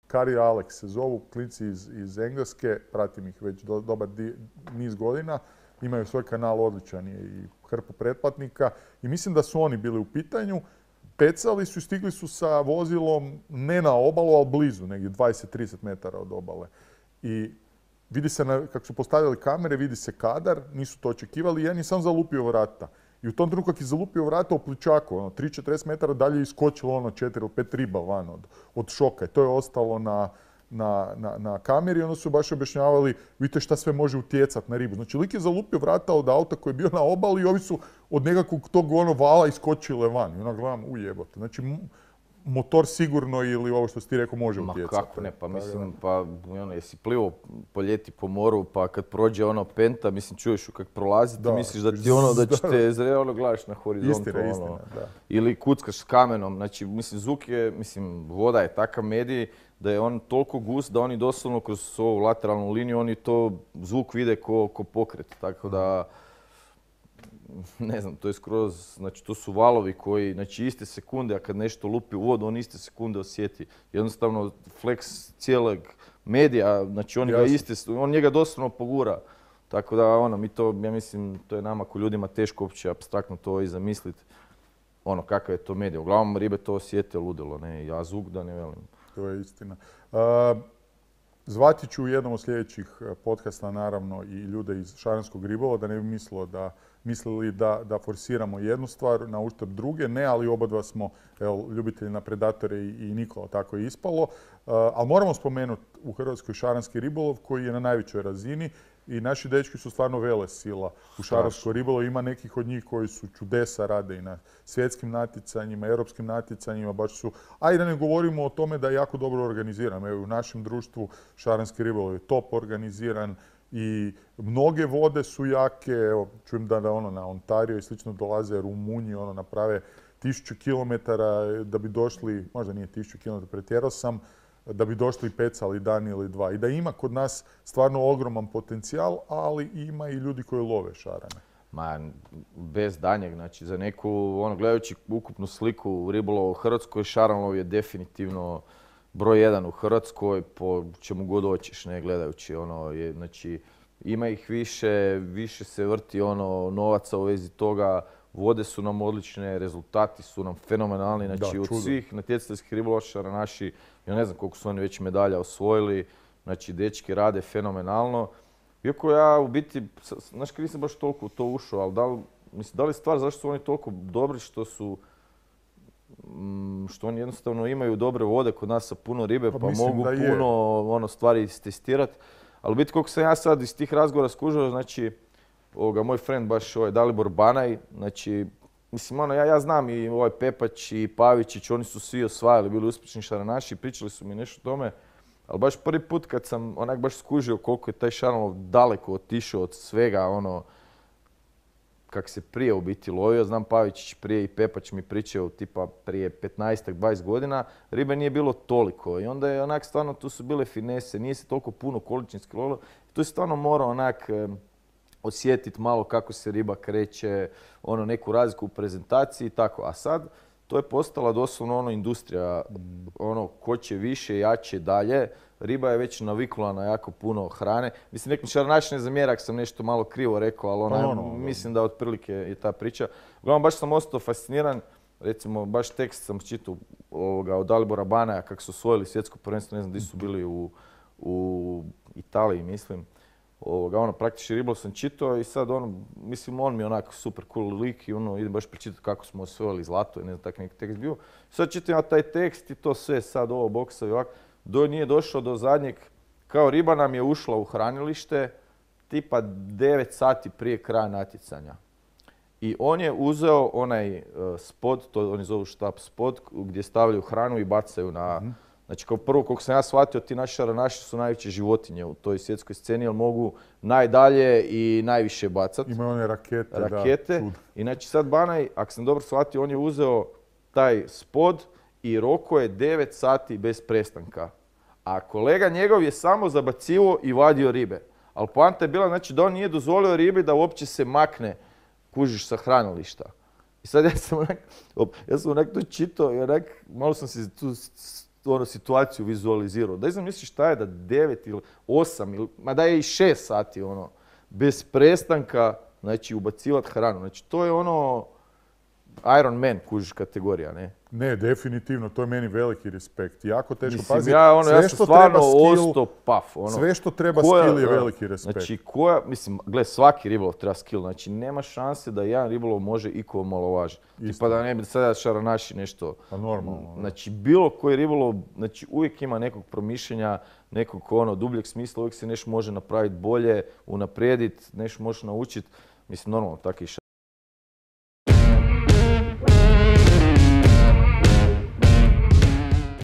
Kari i Alex se zovu, klinci iz Engleske, pratim ih već dobar niz godina, imaju svoj kanal, odličan je i hrpu pretplatnika i mislim da su oni bili u pitanju. Pecali su i stigli su sa vozilom ne na obalu, ali blizu, negdje 20-30 metara od obale. I vidi se, kako su postavili kamere, vidi se kadar, nisu to očekivali, jedan je sam zalupio vrata. I u tom trenutku kad je zalupio vrata u pličaku, 3-40 metara dalje je iskočilo 4 ili 5 riba van od šoka. I to je ostalo na kameri i onda su baš objašnjavali, vidite šta sve može utjecati na ribu. Znači, lik je zalupio vrata od auta koji je bio na obali i ovi su od nekakvog tog vala iskočile van. I onda gledam, ujebote. Znači, motor sigurno ili ovo što si ti rekao može utjecati. Ma kako ne, pa mislim, pa jesi plivao po ljeti po moru, pa kad prođe penta, mislim, čuješ kako prolazi, ti misliš da ti da će te zre, gledaš na horizontu. Istina, da. Ili kuckaš s kamenom, znači, mislim, zvuk je, mislim, voda je takav medij da je on toliko gust da oni doslovno kroz ovu lateralnu liniju, oni to zvuk vide ko pokret, tako da ne znam, to je skroz, znači to su valovi koji, znači iste sekunde, a kad nešto lupi u vodu, on iste sekunde osjeti. Jednostavno, flex cijelog medija, znači on njega doslovno pogura. Tako da, mi to, ja mislim, to je nama ko ljudima teško uopće apstraktno to i zamisliti, kakav je to medij. Uglavnom, ribe to osjete ludilo, ne, ja zvuk da ne velim. To je istina. Zvati ću u jednom od sljedećih podcasta, naravno, i ljude iz šaranskog ribolova, da ne bi mislili da forsiramo jednu stvar na uštrb druge. Ne, ali obadva smo ljubitelji na predatore i Nikola, tako je ispalo. Ali moramo spomenuti u Hrvatskoj šaranski ribolov koji je na najvećoj razini i naši dečki su stvarno vele sila u šaranskoj ribolovu. Ima nekih od njih koji su čudesa, rade i na svjetskim natjecanjima, europskim natjecanjima, baš su... A i da ne govorimo o tome da je jako dobro organiziran. Evo, u našem društvu šaranski ribolov je top organiziran i mnoge vode su jake. Evo, čujem da na Ontario i slično dolaze Rumunji, naprave 1000 km da bi došli, možda nije 1000 km, pretjerao sam, da bi došli i pecali dan ili dva. I da ima kod nas stvarno ogroman potencijal, ali ima i ljudi koji love šarane. Ma, bez danjeg, znači za neku, gledajući ukupnu sliku ribolova u Hrvatskoj, šaranlov je definitivno broj 1 u Hrvatskoj, po čemu god hoćeš, ne gledajući, znači ima ih više se vrti novaca u vezi toga, vode su nam odlične, rezultati su nam fenomenalni, znači od svih natjecateljskih ribolovačara naši, ja ne znam koliko su oni već medalja osvojili, znači dečki rade fenomenalno. Iako ja u biti, znaš kad nisam baš toliko u to ušao, ali da li je stvar zašto su oni toliko dobri što oni jednostavno imaju dobre vode kod nas sa puno ribe, pa mogu puno stvari istestirati. Ali u biti koliko sam ja sad iz tih razgovora skužio, znači moj friend baš Dalibor Banaj, znači mislim ja znam i Pepač i Pavičić, oni su svi osvajali, bili uspješni šaranaši, pričali su mi nešto o tome, ali baš prvi put kad sam baš skužio koliko je taj šaranlov daleko otišao od svega kak se prije u biti lovio. Znam Pavičić prije i Pepač mi pričao tipa prije 15-20 godina, ribe nije bilo toliko i onda je stvarno tu su bile finese, nije se toliko puno količinski lovilo. Tu se stvarno mora osjetiti malo kako se riba kreće, neku razliku u prezentaciji i tako. A sad to je postala doslovno industrija, ko će više, jače, dalje. Riba je već navikla na jako puno hrane. Mislim, nek mi šaranaš ne zamjera ako sam nešto malo krivo rekao, ali mislim da otprilike je ta priča. Uglavnom, baš sam ostao fasciniran. Recimo, baš tekst sam čitao od Dalibora Banaja kako su osvojili svjetsko prvenstvo, ne znam gdje su bili u Italiji, mislim. Praktički ribolov sam čitao i sad mislim on mi je onako super cool lik i idem baš pričitati kako smo osvojili zlato i ne znam tak neki tekst bio. Sad čitam ja taj tekst i to sve sad ovo boksa i ovako. Nije došao do zadnjeg, kao riba nam je ušla u hranilište tipa 9 sati prije kraja natjecanja. I on je uzeo onaj spod, to oni zovu štap spod, gdje stavljaju hranu i bacaju na... Znači, kao prvo, koliko sam ja shvatio, ti naši šaranaši su najveće životinje u toj svjetskoj sceni, jer mogu najdalje i najviše bacati. Imaju one rakete, da. I znači sad Banaj, ako sam dobro shvatio, on je uzeo taj spod i roko je 9 sati bez prestanka. A kolega njegov je samo zabacivo i vadio ribe. Ali poanta je bila, znači, da on nije dozvolio ribi da uopće se makne, kužiš, sa hranilišta. I sad ja sam onak to čitao i malo sam se tu situaciju vizualizirao. Da zamisliš šta je da 9 ili 8 ili ma da je i 6 sati bez prestanka, znači ubacivati hranu. Znači to je Iron Man kužiš kategorija, ne? Ne, definitivno, to je meni veliki respekt. Jako teško, Mislim, pazi, ja sve sam što stvarno treba skill, ostao paf. sve što treba skill je veliki respekt. Znači, gle, svaki ribolov treba skill, znači nema šanse da jedan ribolov može iko omalovažiti. Tipa da ne bi sada šaranaši nešto. Pa normalno. Znači, bilo koji ribolov, znači uvijek ima nekog promišljenja, nekog dubljeg smisla, uvijek se nešto može napraviti bolje, unaprijediti, nešto možeš naučiti. Mislim, normalno, tako i